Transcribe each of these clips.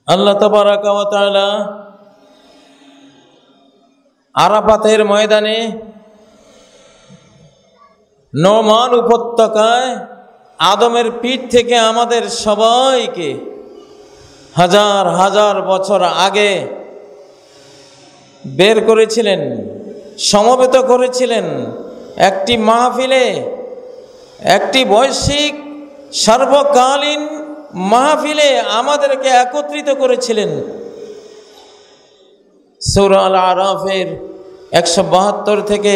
আল্লাহ তাবারাকা ওয়া তাআলা আরাফাতের ময়দানে নোমান উপত্যকায় আদমের পিঠ থেকে আমাদের সবাইকে হাজার হাজার বছর আগে বের করেছিলেন, সমবেত করেছিলেন একটি মাহফিলে, একটি বৈশ্বিক সর্বকালীন মাহফিলে আমাদেরকে একত্রিত করেছিলেন। সূরা আল আরাফের 172 থেকে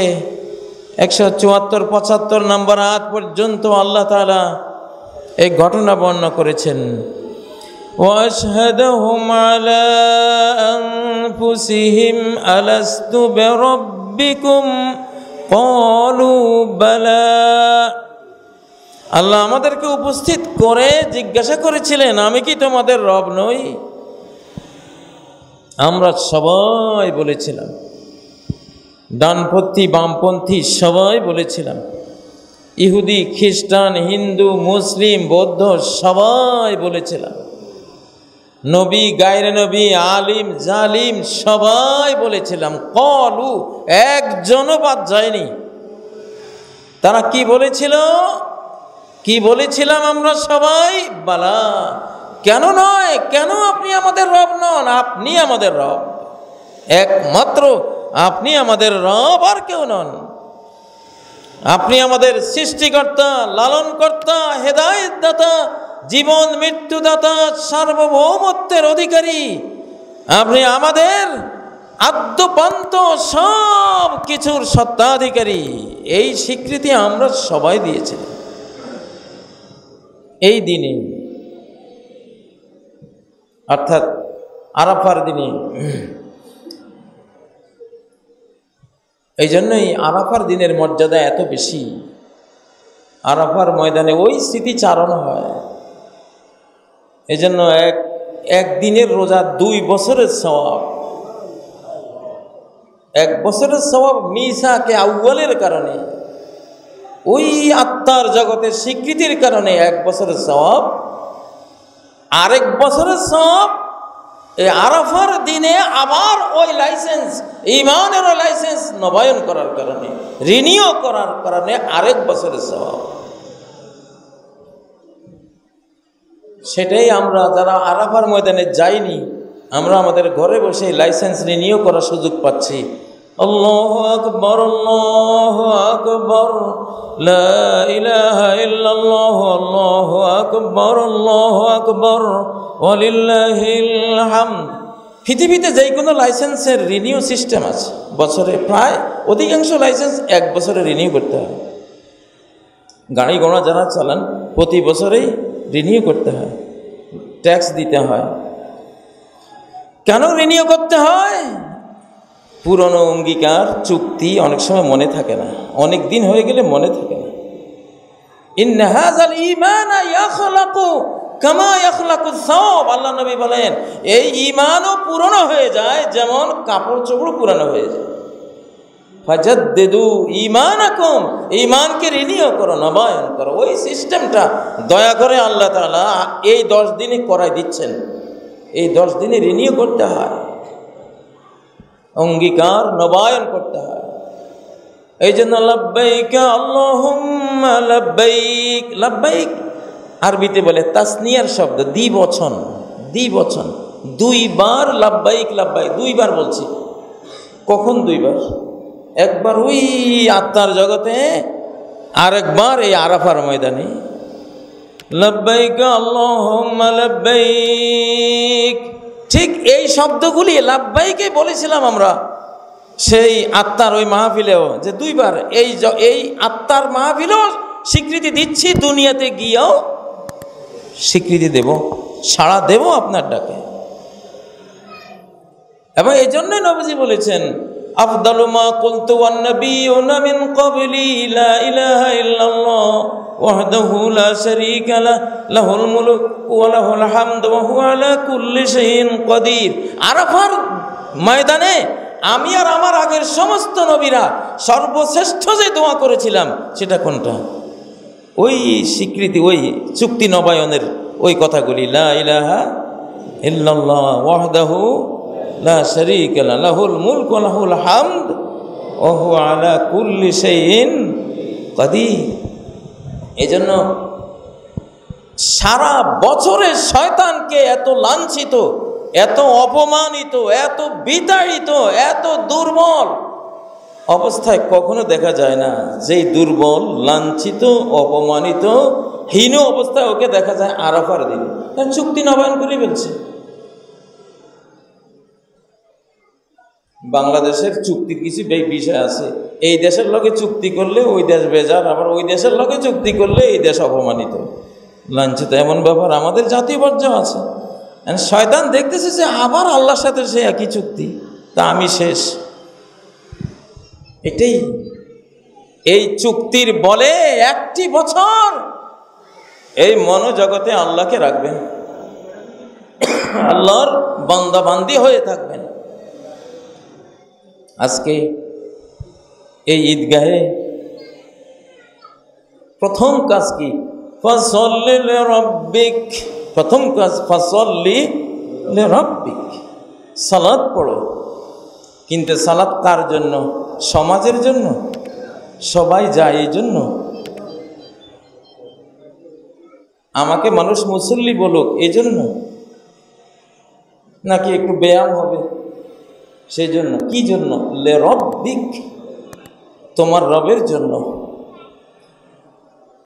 174-75 নম্বর আয়াত পর্যন্ত আল্লাহ তাআলা এই ঘটনা বর্ণনা করেছেন। ওয়াশহাদুহুম আলা আনফুসিহিম আলাস্তু বিরাব্বিকুম ক্বালু বালা। আল্লাহ আমাদেরকে উপস্থিত করে জিজ্ঞাসা করেছিলেন, আমি কি তোমাদের রব নই? আমরা সবাই বলেছিলাম, ডানপন্থী বামপন্থী সবাই বলেছিলাম, ইহুদি খ্রিস্টান হিন্দু মুসলিম বৌদ্ধ সবাই বলেছিলাম, নবী গায়রে নবী আলিম জালিম সবাই বলেছিলাম। কলু, একজনও বাদ যায়নি। তারা কি বলেছিল? কি বলেছিলাম আমরা সবাই? বালা, কেন নয়, কেন আপনি আমাদের রব নন? আপনি আমাদের রব, একমাত্র আপনি আমাদের রব, আর কেউ নন। আপনি আমাদের সৃষ্টিকর্তা, লালনকর্তা, হেদায়েতদাতা, জীবন মৃত্যুদাতা, সার্বভৌমত্বের অধিকারী। আপনি আমাদের আদ্যপান্ত সব কিছুর সত্তাধিকারী। এই স্বীকৃতি আমরা সবাই দিয়েছিলাম এই দিনে, অর্থাৎ আরাফার দিনে। এই জন্যই আরাফার দিনের মর্যাদা এত বেশি। আরাফার ময়দানে ওই স্মৃতিচারণ হয়। এই জন্য এক দিনের রোজা 2 বছরের সওয়াব। 1 বছরের সওয়াব মিসাকে আউয়ালের কারণে, ওই আত্মার জগতের স্বীকৃতির কারণে 1 বছরের সওয়াব। আরেক বছরের সওয়াব এই আরাফার দিনে আবার ওই লাইসেন্স, ঈমানের লাইসেন্স নবায়ন করার কারণে, রিনিউ করার কারণে আরেক বছরের সওয়াব। সেটাই আমরা যারা আরাফার ময়দানে যাইনি, আমরা আমাদের ঘরে বসে লাইসেন্স রিনিউ করার সুযোগ পাচ্ছি। আল্লাহু আকবার, আল্লাহু আকবার, লা ইলাহা ইল্লাল্লাহ, আল্লাহু আকবার, আল্লাহু আকবার, ওয়ালিল্লাহিল হামদ। পৃথিবীতে যে কোনো লাইসেন্সের রিনিউ সিস্টেম আছে। বছরে প্রায় অধিকাংশ লাইসেন্স 1 বছরে রিনিউ করতে হয়। গাড়ি ঘোড়া যারা চালান প্রতি বছরেই রিনিউ করতে হয়, ট্যাক্স দিতে হয়। কেন রিনিউ করতে হয়? পুরনো অঙ্গীকার চুক্তি অনেক সময় মনে থাকে না, অনেক দিন হয়ে গেলে মনে থাকে না। ইন্না হাযাল ঈমানা ইয়াখলাকু কামা ইয়াখলাকুস সাওব। আল্লাহ নবী বলেন, এই ঈমানও পুরনো হয়ে যায় যেমন কাপড় চোপড় পুরানো হয়ে যায়। ফাজাদ্দিদু ঈমানাকুম, ঈমানকে রিনিউ করো, নবায়ন করো। ওই সিস্টেমটা দয়া করে আল্লাহ তাআলা এই 10 দিনে করাই দিচ্ছেন। এই 10 দিনে রিনিউ করতে হয়, অঙ্গীকার নবায়ন করতে হয়। এই জন্য লাব্বাইক আল্লাহুম্মা লাব্বাইক, লাব্বাইক আরবিতে বলে তাসনিয়ার শব্দ, দ্বিবচন। দ্বিবচন, 2 বার লাব্বাইক লাব্বাইক, 2 বার বলছি। কখন 2 বার? একবার ওই আত্মার জগতে, আরেকবার এই আরাফার ময়দানে। লাব্বাইক আল্লাহুম্মা লাব্বাইক, ঠিক এই শব্দগুলি লাব্বাইকে বলেছিলাম আমরা সেই আত্মার ওই মাহফিলেও, যে 2 বার এই আত্মার মাহফিলেও স্বীকৃতি দিচ্ছি, দুনিয়াতে গিয়েও স্বীকৃতি দেব, সাড়া দেব আপনার ডাকে। এবং এই জন্যই নবীজি বলেছেন, আফদালু মা কুলতু ওয়ান নাবিয়ুনা মিন ক্বাবলি লা ইলাহা ইল্লাল্লাহ ওয়াহদাহু লা শারীকা লাহুল মুলক ওয়া লাহুল হামদু ওয়া হুয়া আলা কুল্লি শাইইন কাদির। আরাফার ময়দানে আমি আর আমার আগের সমস্ত নবীরা সর্বশ্রেষ্ঠ যে দোয়া করেছিলাম সেটা কোনটা? ওই স্বীকৃতি, ওই চুক্তি নবায়নের ওই কথাগুলি, লা ইলাহা ইল্লাল্লাহ ওয়াহদাহু লা শারীকা লাহু লাহুল মুলকু ওয়া লাহুল হামদ ওয়া হুয়া আলা কুল্লি শাইইন কাদির। এজন্য সারা বছরে শয়তানকে এত লাঞ্ছিত, এত অপমানিত, এত বিতাড়িত, এত দুর্বল অবস্থায় কখনো দেখা যায় না। যেই দুর্বল, লাঞ্ছিত, অপমানিত, হীন অবস্থায় ওকে দেখা যায় আরাফার দিন চুক্তি নবায়ন করে ফেলছে। বাংলাদেশের চুক্তির কিছু বিষয় আছে, এই দেশের লগে চুক্তি করলে ওই দেশ বেজার, আবার ওই দেশের লগে চুক্তি করলে এই দেশ অপমানিত, লাঞ্ছিত, এমন ব্যাপার আমাদের জাতীয় পর্যায়ে আছে। শয়তান দেখতেছে যে আবার আল্লাহর সাথে সে একই চুক্তি, তা আমি শেষ। এটাই এই চুক্তির বলে একটি বছর এই মনোজগতে আল্লাহকে রাখবেন, আল্লাহর বান্দাবান্দি হয়ে থাকবেন। আজকে এই ঈদগাহে প্রথম কাজ কি? ফাসল্লি লিরাব্বিক, প্রথম কাজ ফাসল্লি লিরাব্বিক, সালাত পড়ো। কিন্তু সালাত কার জন্য? সমাজের জন্য? সবাই যায় এই জন্য? আমাকে মানুষ মুসল্লি বলুক এই জন্য? নাকি একটু ব্যায়াম হবে সেই জন্য? কি জন্য? লিরাব্বিক, তোমার রবের জন্য।